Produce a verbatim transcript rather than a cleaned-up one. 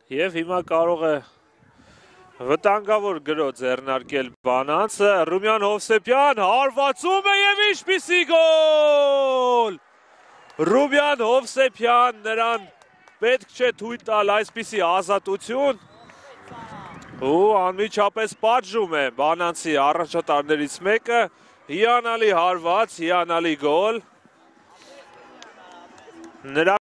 Եվ հիմա կարող է վտանգավոր գրոց ձեռնարկել Բանանցը, Ռումյան Հովսեփյան հարվածում է եւ ինչպիսի գոլ! Ռումյան Հովսեփյան, նրան պետք չէ թույլ տալ այսպիսի ազատություն ու անմիջապես պատժում է Բանանցի առաջատարներից մեկը, հիանալի հարված, հիանալի գոլ։ Նրա